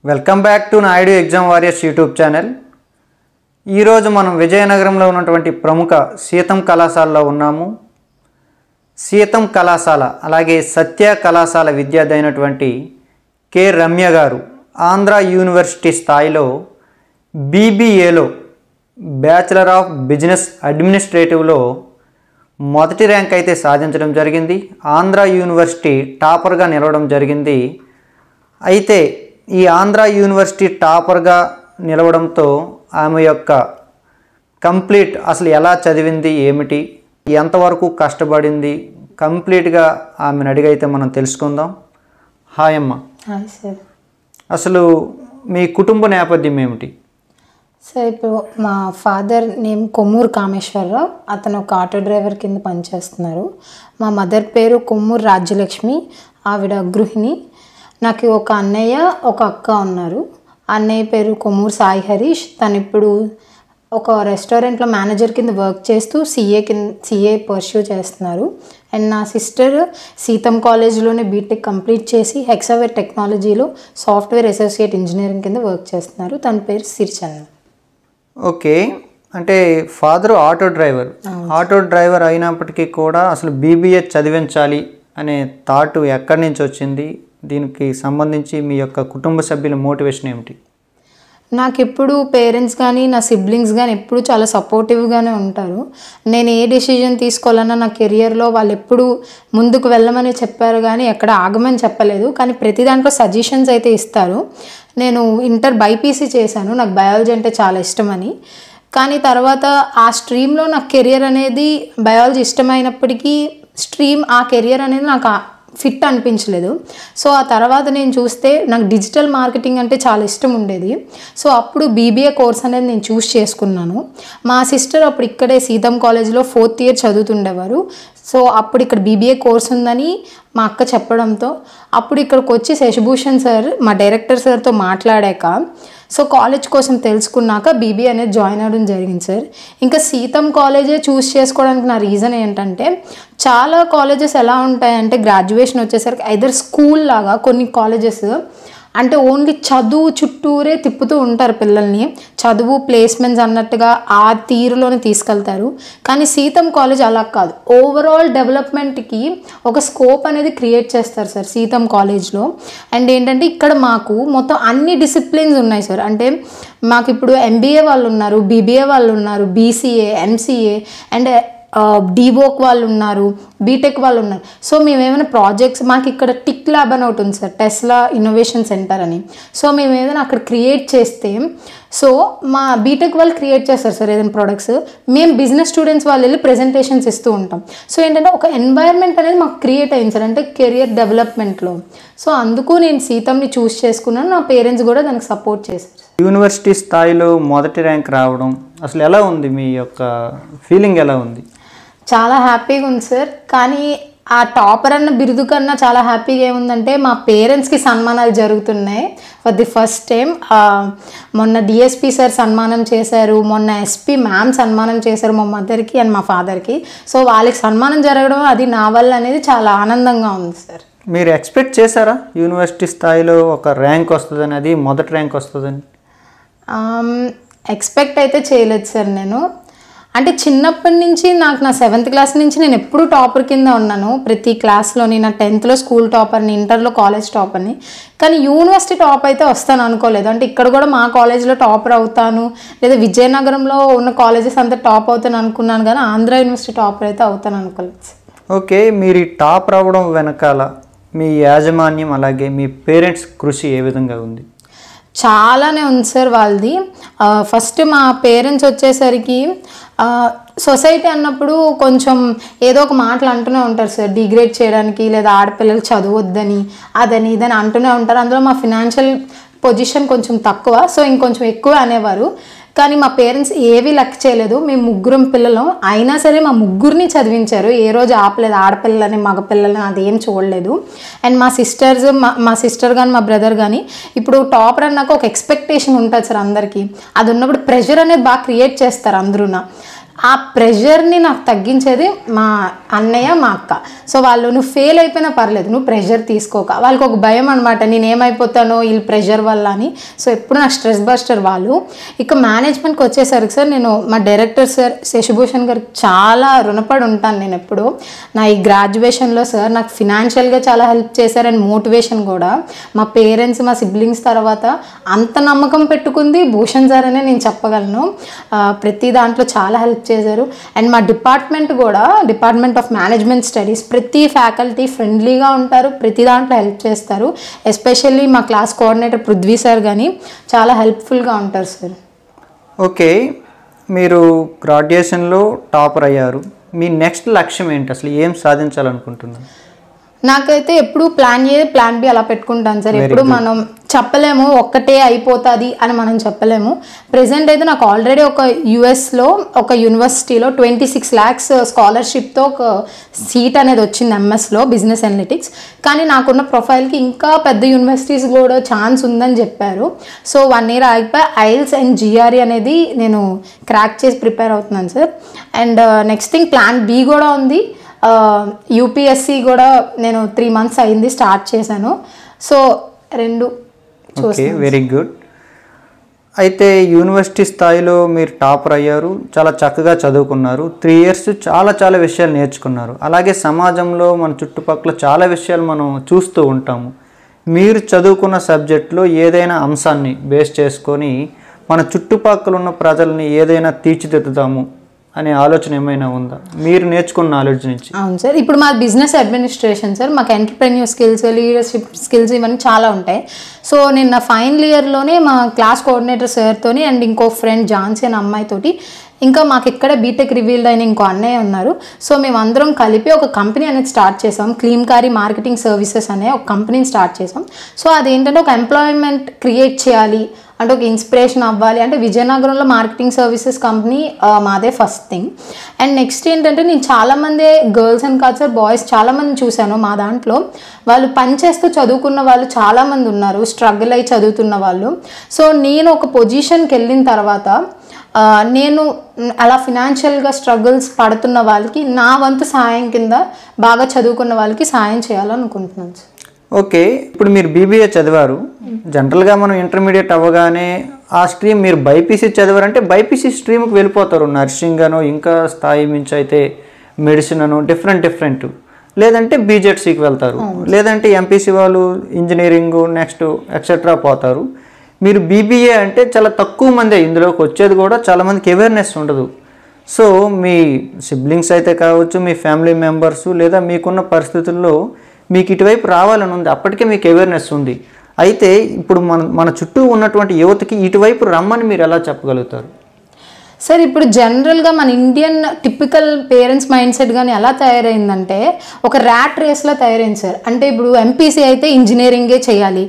Welcome back to Naidu exam warriors YouTube channel. ఈరోజు మనం విజయనగరంలో ఉన్నటువంటి ప్రముఖ సీతం కళాశాలలో ఉన్నాము. సీతం కళాశాల అలాగే సత్య కళాశాల విద్యార్థి అయినటువంటి కె రమ్య గారు ఆంధ్ర యూనివర్సిటీ స్థాయిలో BBAలో బ్యాచిలర్ ఆఫ్ బిజినెస్ అడ్మినిస్ట్రేటివ్లో మొదటి ర్యాంక్ అయితే సాధించడం జరిగింది. ఆంధ్ర యూనివర్సిటీ టాపర్గా నిలవడం జరిగింది. అయితే ఈ ఆంధ్ర యూనివర్సిటీ టాపర్గా నిలవడంతో ఆమె యొక్క కంప్లీట్ అసలు ఎలా చదివింది, ఏమిటి, ఎంతవరకు కష్టపడింది, కంప్లీట్గా ఆమెను అడిగైతే మనం తెలుసుకుందాం. హాయ్ అమ్మ. Hi sir. అసలు మీ కుటుంబ నేపథ్యం ఏమిటి? సార్ ఇప్పుడు మా ఫాదర్ నేమ్ కొమ్మూరు కామేశ్వరరావు, అతను ఒక ఆటో డ్రైవర్ కింద పనిచేస్తున్నారు. మా మదర్ పేరు కొమ్మూరు రాజ్యలక్ష్మి, ఆవిడ గృహిణి. నాకు ఒక అన్నయ్య ఒక అక్క ఉన్నారు. అన్నయ్య పేరు కొమ్మూరు సాయి హరీష్, తను ఇప్పుడు ఒక రెస్టారెంట్లో మేనేజర్ కింద వర్క్ చేస్తూ సిఏ పర్స్యూ చేస్తున్నారు. అండ్ నా సిస్టర్ సీతం కాలేజ్లోనే బీటెక్ కంప్లీట్ చేసి హెక్సావేర్ టెక్నాలజీలో సాఫ్ట్వేర్ అసోసియేట్ ఇంజనీరింగ్ కింద వర్క్ చేస్తున్నారు. తన పేరు సిరిచంద్ర. ఓకే, అంటే ఫాదర్ ఆటో డ్రైవర్ అయినప్పటికీ కూడా అసలు BBA చదివించాలి అనే థాట్ ఎక్కడి నుంచి వచ్చింది? దీనికి సంబంధించి మీ యొక్క కుటుంబ సభ్యుల మోటివేషన్ ఏమిటి? నాకు ఎప్పుడు పేరెంట్స్ కానీ నా సిబ్లింగ్స్ కానీ ఎప్పుడు చాలా సపోర్టివ్గానే ఉంటారు. నేను ఏ డెసిజన్ తీసుకోవాలన్నా నా కెరియర్లో వాళ్ళు ఎప్పుడు ముందుకు వెళ్ళమని చెప్పారు, కానీ ఎక్కడ ఆగమని చెప్పలేదు. కానీ ప్రతి దాంట్లో సజెషన్స్ అయితే ఇస్తారు. నేను ఇంటర్ బైపీసీ చేశాను, నాకు బయాలజీ అంటే చాలా ఇష్టమని. కానీ తర్వాత ఆ స్ట్రీమ్లో నాకు కెరియర్ అనేది బయాలజీ ఇష్టమైనప్పటికీ ఆ కెరియర్ అనేది నాకు ఫిట్ అనిపించలేదు. సో ఆ తర్వాత నేను చూస్తే నాకు డిజిటల్ మార్కెటింగ్ అంటే చాలా ఇష్టం ఉండేది. సో అప్పుడు BBA కోర్స్ అనేది నేను చూస్ చేసుకున్నాను. మా సిస్టర్ అప్పుడు ఇక్కడే సీతం కాలేజ్లో 4th ఇయర్ చదువుతుండేవారు. సో అప్పుడు ఇక్కడ BBA కోర్స్ ఉందని మా అక్క చెప్పడంతో అప్పుడు ఇక్కడికి వచ్చి శశిభూషణ్ సార్ మా డైరెక్టర్ సార్తో మాట్లాడాక సో కాలేజ్ కోసం తెలుసుకున్నాక BBA అనేది జాయిన్ అవ్వడం జరిగింది సార్. ఇంకా సీతం కాలేజే చూస్ చేసుకోవడానికి నా రీజన్ ఏంటంటే, చాలా కాలేజెస్ ఎలా ఉంటాయంటే గ్రాడ్యుయేషన్ వచ్చేసరికి ఐదర్ స్కూల్ లాగా కొన్ని కాలేజెస్ అంటే ఓన్లీ చదువు చుట్టూరే తిప్పుతూ ఉంటారు పిల్లల్ని, చదువు ప్లేస్మెంట్స్ అన్నట్టుగా ఆ తీరులోనే తీసుకెళ్తారు. కానీ సీతం కాలేజ్ అలా కాదు, ఓవరాల్ డెవలప్మెంట్కి ఒక స్కోప్ అనేది క్రియేట్ చేస్తారు సార్ సీతం కాలేజ్లో. అండ్ ఏంటంటే ఇక్కడ మాకు మొత్తం అన్ని డిసిప్లిన్స్ ఉన్నాయి సార్. అంటే మాకు ఇప్పుడు MBA వాళ్ళు ఉన్నారు, BBA వాళ్ళు ఉన్నారు, BCA, MCA అండ్ డీవోక్ వాళ్ళు ఉన్నారు, బీటెక్ వాళ్ళు ఉన్నారు. సో మేము ఏమైనా ప్రాజెక్ట్స్, మాకు ఇక్కడ టిక్ ల్యాబ్ అని ఒకటి ఉంది సార్, టెస్లా ఇన్నోవేషన్ సెంటర్ అని. సో మేము ఏదైనా అక్కడ క్రియేట్ చేస్తే సో మా బీటెక్ వాళ్ళు క్రియేట్ చేస్తారు సార్ ఏదైనా ప్రొడక్ట్స్, మేము బిజినెస్ స్టూడెంట్స్ వాళ్ళు వెళ్ళి ప్రెజెంటేషన్స్ ఇస్తూ ఉంటాం. సో ఏంటంటే ఒక ఎన్వైర్న్మెంట్ అనేది మాకు క్రియేట్ అయింది సార్, అంటే కెరియర్ డెవలప్మెంట్లో. సో అందుకు నేను సీతంని చూస్ చేసుకున్నాను, నా పేరెంట్స్ కూడా దానికి సపోర్ట్ చేశారు. యూనివర్సిటీ స్థాయిలో మొదటి ర్యాంక్ రావడం అసలు ఎలా ఉంది? మీ యొక్క ఫీలింగ్ ఎలా ఉంది? చాలా హ్యాపీగా ఉంది సార్. కానీ ఆ టాపర్ అన్న బిరుదు కన్నా చాలా హ్యాపీగా ఏముందంటే మా పేరెంట్స్కి సన్మానాలు జరుగుతున్నాయి ఫర్ ది ఫస్ట్ టైం. మొన్న DSP సార్ సన్మానం చేశారు, మొన్న SP మ్యామ్ సన్మానం చేశారు మా మదర్కి అండ్ మా ఫాదర్కి. సో వాళ్ళకి సన్మానం జరగడం అది నా వల్ల అనేది చాలా ఆనందంగా ఉంది సార్. మీరు ఎక్స్పెక్ట్ చేశారా యూనివర్సిటీ స్థాయిలో ఒక ర్యాంక్ వస్తుందని, అది మొదటి ర్యాంక్ వస్తుందని? ఎక్స్పెక్ట్ అయితే చేయలేదు సార్ నేను. అంటే చిన్నప్పటి నుంచి నా 7th క్లాస్ నుంచి నేను ఎప్పుడూ టాపర్ కింద ఉన్నాను ప్రతి క్లాస్లోని. నా 10thలో స్కూల్ టాపర్ని, ఇంటర్లో కాలేజ్ టాపర్ని. కానీ యూనివర్సిటీ టాప్ అయితే వస్తాను అనుకోలేదు. అంటే ఇక్కడ కూడా మా కాలేజ్లో టాపర్ అవుతాను, లేదా విజయనగరంలో ఉన్న కాలేజెస్ అంతా టాప్ అవుతాను అనుకున్నాను, కానీ ఆంధ్ర యూనివర్సిటీ టాపర్ అయితే అవుతాను అనుకోలేదు. ఓకే, మీరు ఈ టాప్ రావడం వెనకాల మీ యాజమాన్యం అలాగే మీ పేరెంట్స్ కృషి ఏ విధంగా ఉంది? చాలానే ఉంది సార్ వాళ్ళది. ఫస్ట్ మా పేరెంట్స్ వచ్చేసరికి సొసైటీ అన్నప్పుడు కొంచెం ఏదో ఒక మాటలు అంటూనే ఉంటారు సార్, డిగ్రేడ్ చేయడానికి, లేదా ఆడపిల్లలు చదవద్దని అదని ఇదని అంటూనే ఉంటారు. అందులో మా ఫినాన్షియల్ పొజిషన్ కొంచెం తక్కువ, సో ఇంకొంచెం ఎక్కువ అనేవారు. కానీ మా పేరెంట్స్ ఏవి లెక్క చేయలేదు. మేము 3 పిల్లలం అయినా సరే మా 3ని చదివించారు, ఏ రోజు ఆపలేదు. ఆడపిల్లలని మగపిల్లలని అదేం చూడలేదు. అండ్ మా సిస్టర్ కానీ మా బ్రదర్ కానీ ఇప్పుడు టాపర్ అన్నాక ఒక ఎక్స్పెక్టేషన్ ఉంటుంది సార్ అందరికీ. అది ఉన్నప్పుడు ప్రెషర్ అనేది బాగా క్రియేట్ చేస్తారు అందరూ. ఆ ప్రెషర్ని నాకు తగ్గించేది మా అన్నయ్య మా అక్క. సో వాళ్ళు నువ్వు ఫెయిల్ అయిపోయినా పర్లేదు, నువ్వు ప్రెషర్ తీసుకోక. వాళ్ళకి ఒక భయం అనమాట, నేను ఏమైపోతానో వీళ్ళు ప్రెషర్ వల్ల అని. సో ఎప్పుడు నాకు స్ట్రెస్ బస్టర్ వాళ్ళు. ఇక మేనేజ్మెంట్కి వచ్చేసరికి సార్, నేను మా డైరెక్టర్ సార్ శశిభూషణ్ గారికి చాలా రుణపడి ఉంటాను. నేను ఎప్పుడు నా ఈ గ్రాడ్యుయేషన్లో సార్ నాకు ఫినాన్షియల్గా చాలా హెల్ప్ చేశారు అండ్ మోటివేషన్ కూడా. మా పేరెంట్స్ మా సిబ్లింగ్స్ తర్వాత అంత నమ్మకం పెట్టుకుంది భూషణ్ సార్ అనే నేను చెప్పగలను. ప్రతి దాంట్లో చాలా హెల్ప్ చేశారు. అండ్ మా డిపార్ట్మెంట్ కూడా, డిపార్ట్మెంట్ ఆఫ్ మేనేజ్మెంట్ స్టడీస్, ప్రతి ఫ్యాకల్టీ ఫ్రెండ్లీగా ఉంటారు, ప్రతి దాంట్లో హెల్ప్ చేస్తారు. ఎస్పెషల్లీ మా క్లాస్ కోఆర్డినేటర్ పృథ్వీ సార్ కానీ చాలా హెల్ప్ఫుల్గా ఉంటారు సార్. ఓకే, మీరు గ్రాడ్యుయేషన్లో టాపర్ అయ్యారు. మీ నెక్స్ట్ లక్ష్యం ఏంటి, అసలు ఏం సాధించాలనుకుంటున్నారు? నాకైతే ఎప్పుడు ప్లాన్ ఏ ప్లాన్ బి అలా పెట్టుకుంటాను సార్. ఎప్పుడు మనం చెప్పలేము ఒక్కటే అయిపోతుంది అని మనం చెప్పలేము. ప్రెసెంట్ అయితే నాకు ఆల్రెడీ ఒక యుఎస్లో ఒక యూనివర్సిటీలో 26 lakhs స్కాలర్షిప్తో ఒక సీట్ అనేది వచ్చింది ఎంఎస్లో బిజినెస్ అనలిటిక్స్. కానీ నాకున్న ప్రొఫైల్కి ఇంకా పెద్ద యూనివర్సిటీస్ కూడా ఛాన్స్ ఉందని చెప్పారు. సో 1 year ఆగిపోయి ఐఎల్స్ అండ్ జిఆర్ఈ అనేది నేను క్రాక్ చేసి ప్రిపేర్ అవుతున్నాను sir. And next thing plan B కూడా ఉంది. యూపీఎస్సి కూడా నేను 3 months అయింది స్టార్ట్ చేశాను. So 2 okay, very good. అయితే యూనివర్సిటీ స్థాయిలో మీరు టాపర్ అయ్యారు, చాలా చక్కగా చదువుకున్నారు, 3 years చాలా విషయాలు నేర్చుకున్నారు. అలాగే సమాజంలో మన చుట్టుపక్కల చాలా విషయాలు మనం చూస్తూ ఉంటాము. మీరు చదువుకున్న సబ్జెక్ట్లో ఏదైనా అంశాన్ని బేస్ చేసుకొని మన చుట్టుపక్కల ఉన్న ప్రజల్ని ఏదైనా తీర్చిదిద్దుదాము అనే ఆలోచన ఏమైనా ఉందా మీరు నేర్చుకున్న నాలెడ్జ్ నుంచి? అవును సార్, ఇప్పుడు మా బిజినెస్ అడ్మినిస్ట్రేషన్ సార్, మాకు ఎంటర్ప్రెన్యూర్ స్కిల్స్, లీడర్షిప్ స్కిల్స్ ఇవన్నీ చాలా ఉంటాయి. సో నేను నా ఫైనల్ ఇయర్లోనే మా క్లాస్ కోఆర్డినేటర్ సార్తోని అండ్ ఇంకో ఫ్రెండ్ ఝాన్సీ అనే అమ్మాయితోటి, ఇంకా మాకు ఇక్కడ బీటెక్ రివీల్డ్ అయిన ఇంకో అన్నయ్య ఉన్నారు. సో మేమందరం కలిపి ఒక కంపెనీ అనేది స్టార్ట్ చేసాం. క్లీమ్కారీ మార్కెటింగ్ సర్వీసెస్ అనే ఒక కంపెనీని స్టార్ట్ చేసాం. సో అదేంటంటే ఒక ఎంప్లాయ్మెంట్ క్రియేట్ చేయాలి అంటే, ఒక ఇన్స్పిరేషన్ అవ్వాలి అంటే, విజయనగరంలో మార్కెటింగ్ సర్వీసెస్ కంపెనీ మాదే ఫస్ట్ థింగ్. అండ్ నెక్స్ట్ ఏంటంటే, నేను చాలామంది గర్ల్స్ అండ్ కాదు సార్, బాయ్స్ చాలామంది చూశాను మా దాంట్లో. వాళ్ళు పనిచేస్తూ చదువుకున్న వాళ్ళు చాలామంది ఉన్నారు, స్ట్రగుల్ అయ్యి చదువుతున్న వాళ్ళు. సో నేను ఒక పొజిషన్కి వెళ్ళిన తర్వాత నేను అలా ఫినాన్షియల్గా స్ట్రగుల్స్ పడుతున్న వాళ్ళకి నా వంతు సాయం కింద బాగా చదువుకున్న వాళ్ళకి సాయం చేయాలనుకుంటున్నాను సార్. ఓకే, ఇప్పుడు మీరు బీబీఏ చదివారు. జనరల్గా మనం ఇంటర్మీడియట్ అవ్వగానే ఆ స్ట్రీమ్ మీరు బైపీసీ చదివారంటే బైపీసీ స్ట్రీమ్కి వెళ్ళిపోతారు. నర్సింగ్ అనో, ఇంకా స్థాయి మించి అయితే మెడిసిన్ అనో, డిఫరెంట్. లేదంటే బీజెడ్సీకి వెళ్తారు, లేదంటే ఎంపీసీ వాళ్ళు ఇంజనీరింగ్ నెక్స్ట్ ఎక్సెట్రా పోతారు. మీరు బీబీఏ అంటే చాలా తక్కువ మంది ఇందులోకి వచ్చేది, కూడా చాలామందికి అవేర్నెస్ ఉండదు. సో మీ సిబ్లింగ్స్ అయితే కావచ్చు, మీ ఫ్యామిలీ మెంబర్స్, లేదా మీకున్న పరిస్థితుల్లో మీకు ఇటువైపు రావాలని ఉంది, అప్పటికే మీకు అవేర్నెస్ ఉంది. అయితే ఇప్పుడు మన చుట్టూ ఉన్నటువంటి యువతకి ఇటువైపు రమ్మని మీరు ఎలా చెప్పగలుగుతారు? సార్ ఇప్పుడు జనరల్గా మన Indian typical parents mindset కానీ ఎలా తయారైందంటే, ఒక ర్యాట్ రేస్లో తయారైంది సార్. అంటే ఇప్పుడు ఎంపీసీ అయితే ఇంజనీరింగే చేయాలి,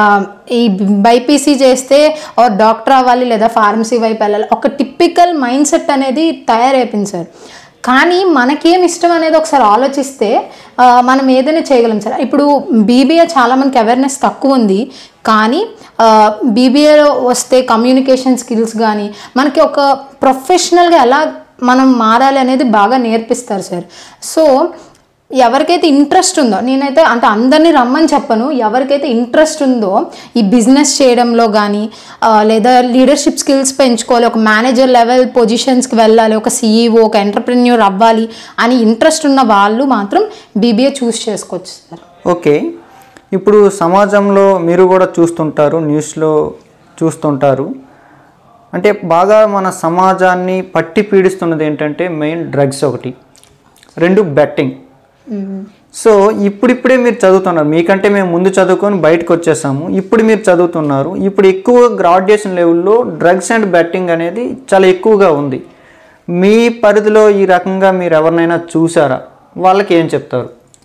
ఈ బైపీసీ చేస్తే డాక్టర్ అవ్వాలి లేదా ఫార్మసీ వైపు వెళ్ళాలి, ఒక టిపికల్ మైండ్ సెట్ అనేది తయారైపోయింది సార్. కానీ మనకేం ఇష్టం అనేది ఒకసారి ఆలోచిస్తే మనం ఏదైనా చేయగలం సార్. ఇప్పుడు బీబీఏ చాలామందికి అవేర్నెస్ తక్కువ ఉంది, కానీ బీబీఏలో వస్తే కమ్యూనికేషన్ స్కిల్స్ కానీ మనకి ఒక ప్రొఫెషనల్గా ఎలా మనం మారాలి అనేది బాగా నేర్పిస్తారు సార్. సో ఎవరికైతే ఇంట్రెస్ట్ ఉందో, నేనైతే అంటే అందరినీ రమ్మని చెప్పను, ఎవరికైతే ఇంట్రెస్ట్ ఉందో ఈ బిజినెస్ చేయడంలో కానీ లేదా లీడర్షిప్ స్కిల్స్ పెంచుకోవాలి, ఒక మేనేజర్ లెవెల్ పొజిషన్స్కి వెళ్ళాలి, ఒక సీఈఓ, ఒక ఎంటర్ప్రెన్యూర్ అవ్వాలి అని ఇంట్రెస్ట్ ఉన్న వాళ్ళు మాత్రం బీబీఏ చూస్ చేసుకోవచ్చు సార్. ఓకే, ఇప్పుడు సమాజంలో మీరు కూడా చూస్తుంటారు, న్యూస్లో చూస్తుంటారు, అంటే బాగా మన సమాజాన్ని పట్టి పీడిస్తున్నది ఏంటంటే మెయిన్ డ్రగ్స్ ఒకటి, 2 బెట్టింగ్. సో ఇప్పుడిప్పుడే మీరు చదువుతున్నారు, మీకంటే మేము ముందు చదువుకొని బయటకు వచ్చేసాము, ఇప్పుడు మీరు చదువుతున్నారు. ఇప్పుడు ఎక్కువ గ్రాడ్యుయేషన్ లెవెల్లో డ్రగ్స్ అండ్ బెట్టింగ్ అనేది చాలా ఎక్కువగా ఉంది. మీ పరిధిలో ఈ రకంగా మీరు ఎవరినైనా చూసారా? వాళ్ళకి ఏం చెప్తారు?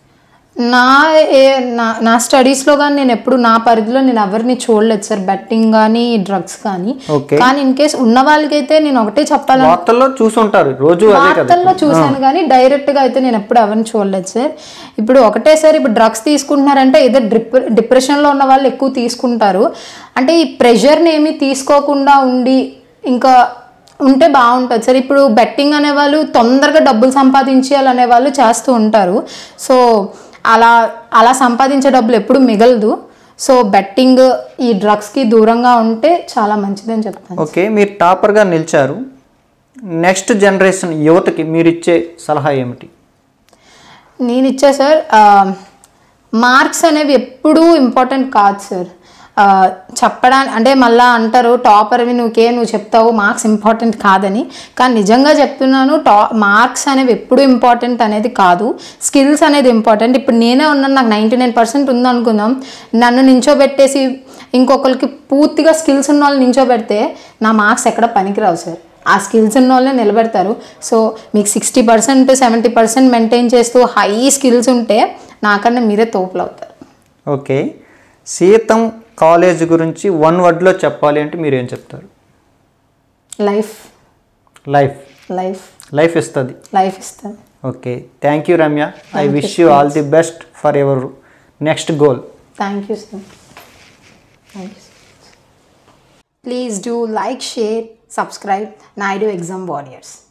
నా స్టడీస్లో కానీ నేను ఎప్పుడు నా పరిధిలో నేను ఎవరిని చూడలేదు సార్, బెట్టింగ్ కానీ డ్రగ్స్ కానీ. కానీ ఇన్ కేస్ ఉన్న వాళ్ళకైతే నేను ఒకటే చెప్పాలి, వార్తల్లో చూసుంటారు, రోజు వార్తల్లో చూసాను కానీ డైరెక్ట్గా అయితే నేను ఎప్పుడు ఎవరిని చూడలేదు సార్. ఇప్పుడు ఒకటే సార్, ఇప్పుడు డ్రగ్స్ తీసుకుంటున్నారంటే ఏదో డిప్రెషన్లో ఉన్న వాళ్ళు ఎక్కువ తీసుకుంటారు. అంటే ఈ ప్రెషర్ని ఏమీ తీసుకోకుండా ఉండి ఇంకా ఉంటే బాగుంటుంది సార్. ఇప్పుడు బెట్టింగ్ అనేవాళ్ళు తొందరగా డబ్బులు సంపాదించాలనే వాళ్ళు చేస్తూ ఉంటారు. సో అలా అలా సంపాదించే డబ్బులు ఎప్పుడు మిగలదు. సో బెట్టింగ్ ఈ డ్రగ్స్కి దూరంగా ఉంటే చాలా మంచిదని చెప్తాను. ఓకే, మీరు టాపర్గా నిలిచారు. నెక్స్ట్ జనరేషన్ యువతకి మీరు ఇచ్చే సలహా ఏమిటి? నేను ఇచ్చా సార్, మార్క్స్ అనేవి ఎప్పుడూ ఇంపార్టెంట్ కాదు సార్. చెప్పడానికి అంటే మళ్ళీ అంటారు టాపర్వి నువ్వు చెప్తావు మార్క్స్ ఇంపార్టెంట్ కాదని. కానీ నిజంగా చెప్తున్నాను, మార్క్స్ అనేవి ఎప్పుడు ఇంపార్టెంట్ అనేది కాదు, స్కిల్స్ అనేది ఇంపార్టెంట్. ఇప్పుడు నేనే ఉన్నాను, నాకు 99% ఉందనుకుందాం, నన్ను నించోబెట్టేసి ఇంకొకరికి పూర్తిగా స్కిల్స్ ఉన్న వాళ్ళు నించోబెడితే నా మార్క్స్ ఎక్కడ పనికిరావు సార్. ఆ స్కిల్స్ ఉన్న వాళ్ళే నిలబెడతారు. సో మీకు 60% 70% మెయింటైన్ చేస్తూ హై స్కిల్స్ ఉంటే నాకన్నా మీరే తోపులు అవుతారు. ఓకే, సీతం కాలేజ్ గురించి 1 వర్డ్లో చెప్పాలి అంటే మీరు ఏం చెప్తారు? లైఫ్ లైఫ్ లైఫ్ లైఫ్ ఇస్తుంది. లైఫ్ ఇస్తుంది. Okay, thank you Ramya. I wish you all the best for your next goal. Thank you sir. Thank you. Please do like, share, subscribe Naidu Exam Warriors.